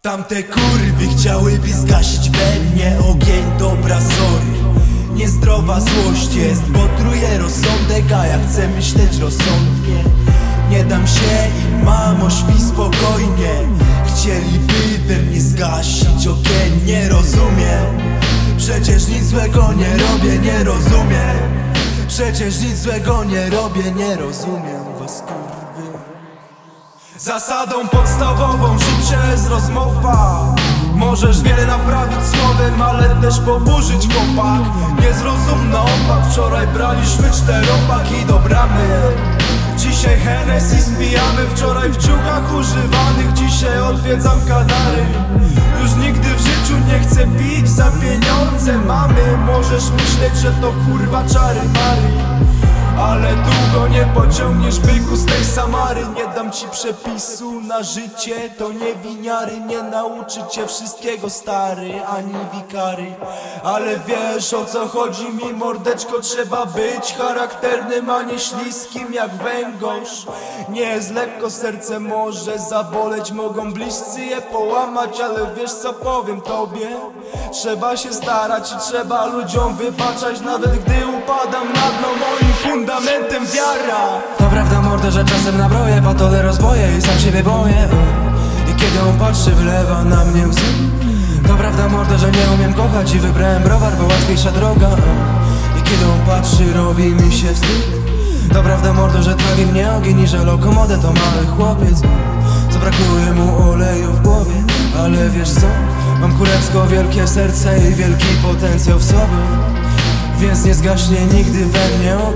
Tamte kurwy chciałyby zgasić we mnie ogień, dobra sorry. Niezdrowa złość jest, bo truje rozsądek, a ja chcę myśleć rozsądnie. Nie dam się im, mamo, śpi spokojnie. Chcieliby we mnie zgasić ogień, nie rozumiem. Przecież nic złego nie robię, nie rozumiem. Przecież nic złego nie robię, nie rozumiem was, kurwy. Zasadą podstawową życia jest rozmowa. Możesz wiele naprawić słowem, ale też poburzyć chłopak. Niezrozumny opak, wczoraj braliśmy 4-paki do bramy. Dzisiaj Hennessy spijamy, wczoraj w ciuchach używanych. Dzisiaj odwiedzam Kanary. Już nigdy w życiu nie chcę pić za pieniądze mamy. Możesz myśleć, że to kurwa czary mary, ale długo nie pociągniesz, byku, z tej Samary. Nie dam ci przepisu na życie, to nie winiary. Nie nauczy cię wszystkiego stary, ani wikary. Ale wiesz, o co chodzi mi, mordeczko. Trzeba być charakternym, a nie śliskim jak węgorz. Nie jest lekko, serce może zaboleć. Mogą bliscy je połamać, ale wiesz co powiem tobie? Trzeba się starać i trzeba ludziom wybaczać, nawet gdy upadam na dno. Moim fundamentem wiara. To prawda, mordo, że czasem nabroję patole rozboję i sam siebie boję. I kiedy on patrzy, wylewa na mnie łzy. To prawda, mordo, że nie umiem kochać i wybrałem browar, bo łatwiejsza droga. I kiedy on patrzy, robi mi się wstyd. To prawda, mordo, że trawi mnie ogień i że lokomodę to mały chłopiec, co brakuje mu oleju w głowie. Ale wiesz co? Mam kurewsko wielkie serce i wielki potencjał w sobie, więc nie zgaśnie nigdy we mnie